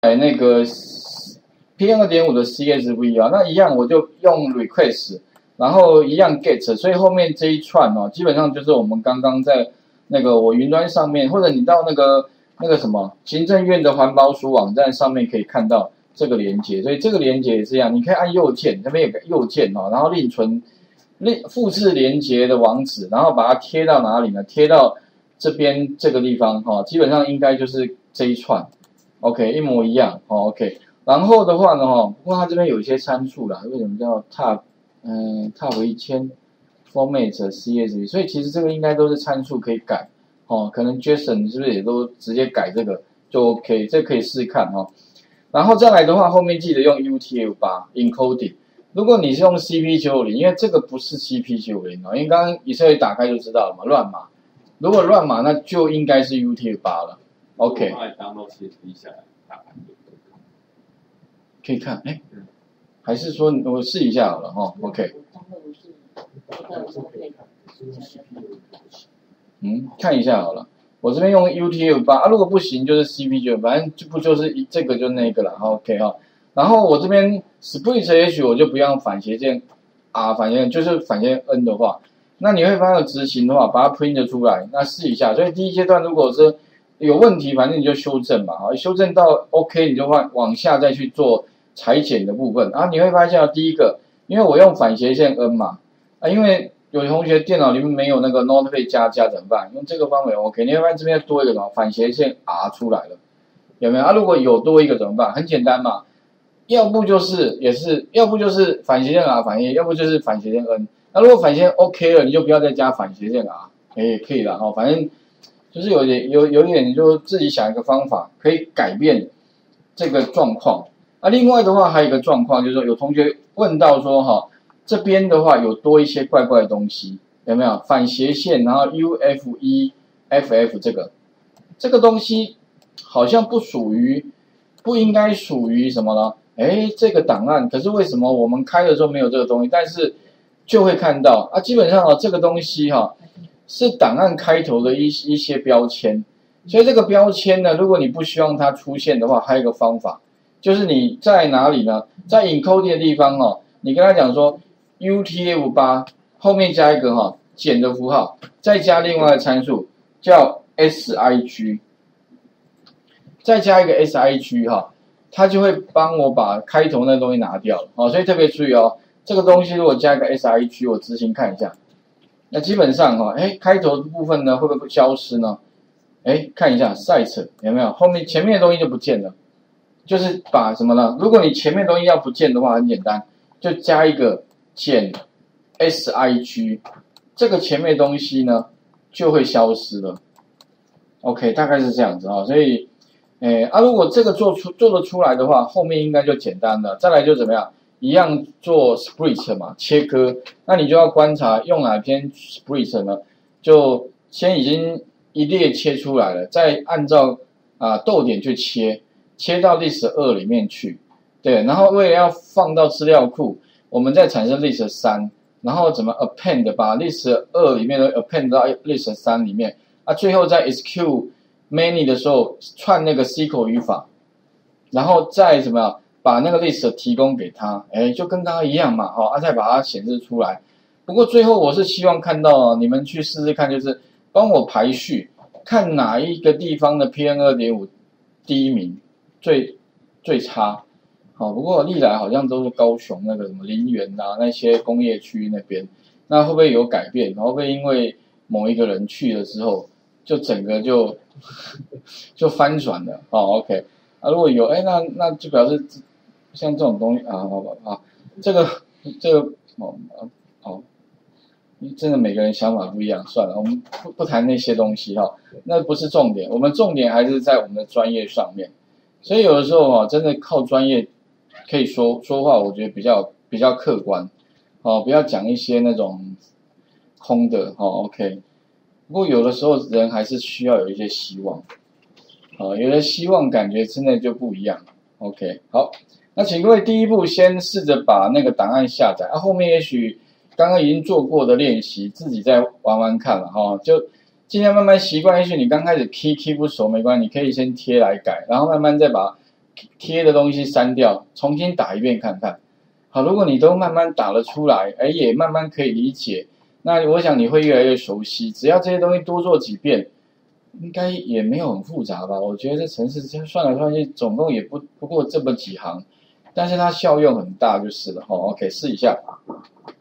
那个 PM2.5 的 CSV 啊，那一样我就用 request， 然后一样 get， 所以后面这一串哦，基本上就是我们刚刚在那个我云端上面，或者你到那个什么行政院的环保署网站上面可以看到这个连接，所以这个连接也是一样，你可以按右键，这边有个右键哦，然后复制连接的网址，然后把它贴到哪里呢？贴到这边这个地方哈，基本上应该就是这一串 ，OK， 一模一样哦 ，OK。然后的话呢哈，不过它这边有一些参数啦，为什么叫 tab 1000 format CSV？ 所以其实这个应该都是参数可以改哦，可能 JSON 是不是也都直接改这个就 OK， 这可以试看哦。然后再来的话，后面记得用 UTF-8 encoding。如果你是用 CP950，因为这个不是 CP950哦，因为刚刚以色列打开就知道了嘛，乱码。如果乱码，那就应该是 UTF-8了。OK。可以看，哎，还是说我试一下好了哈 ，OK。看一下好了，我这边用 UTF-8啊，如果不行就是 CP9，反正就不就是这个就那个了 ，OK 哈。然后我这边 split H 我就不用反斜线 R 反斜线，就是反斜线 N 的话，那你会发现执行的话，把它 print 出来，那试一下。所以第一阶段如果是有问题，反正你就修正嘛，好，修正到 OK， 你就往下再去做裁剪的部分。然后你会发现第一个，因为我用反斜线 N 嘛，因为有同学电脑里面没有那个 Notepad 加怎么办？用这个方法 OK， 你会发现这边多一个什么反斜线 R 出来了，有没有？如果有多一个怎么办？很简单嘛。要不就是反斜线 R 反斜，要不就是反斜线 N。那如果反斜线 OK 了，你就不要再加反斜线 R， 可以了哈。反正就是有点，你就自己想一个方法，可以改变这个状况。另外的话还有一个状况，就是说有同学问到说哈，这边的话有多一些怪怪的东西，有没有？反斜线，然后 UFE、FF 这个东西好像不应该属于什么呢？这个档案，可是为什么我们开的时候没有这个东西，但是就会看到基本上这个东西是档案开头的一些标签，所以这个标签呢，如果你不希望它出现的话，还有一个方法，就是你在哪里呢？在 encoding 的地方你跟他讲说 UTF-8 后面加一个减的符号，再加另外的参数叫 SIG， 再加一个 SIG 它就会帮我把开头那个东西拿掉了所以特别注意这个东西如果加一个 SIG， 我执行看一下，那基本上开头的部分呢会不会消失呢？看一下 site 有没有前面的东西就不见了，就是把什么呢？如果你前面的东西要不见的话，很简单，就加一个减 SIG， 这个前面的东西呢就会消失了。OK， 大概是这样子所以。如果这个做得出来的话，后面应该就简单了。再来就怎么样，一样做 split 嘛，切割。那你就要观察用哪篇 split 呢？就先已经一列切出来了，再按照逗点去切到 list 2里面去。对，然后为了要放到资料库，我们再产生 list 3，然后怎么 append 把 list 2里面的 append 到 list 3里面。最后再 execute many 的时候串那个 SQL 语法，然后再怎么样把那个 list 提供给他，就跟刚刚一样嘛，再把它显示出来。不过最后我是希望看到你们去试试看，就是帮我排序，看哪一个地方的 PM2.5 第一名最差。不过历来好像都是高雄那个什么林园那些工业区那边，那会不会有改变？会不会因为某一个人去了之后，就整个就翻转了OK 如果有那就表示像这种东西这个真的每个人想法不一样，算了，我们不谈那些东西那不是重点，我们重点还是在我们的专业上面。所以有的时候真的靠专业可以说话，我觉得比较客观不要讲一些那种空的OK。不过有的时候人还是需要有一些希望有的希望感觉真的就不一样 OK。 好，那请各位第一步先试着把那个档案下载后面也许刚刚已经做过的练习自己再玩玩看了就尽量慢慢习惯。也许你刚开始 key 不熟没关系，你可以先贴来改，然后慢慢再把贴的东西删掉，重新打一遍看看。好，如果你都慢慢打了出来，也慢慢可以理解，那我想你会越来越熟悉。只要这些东西多做几遍，应该也没有很复杂吧？我觉得这程式算来算去，总共也不过这么几行，但是它效用很大就是了。OK， 试一下。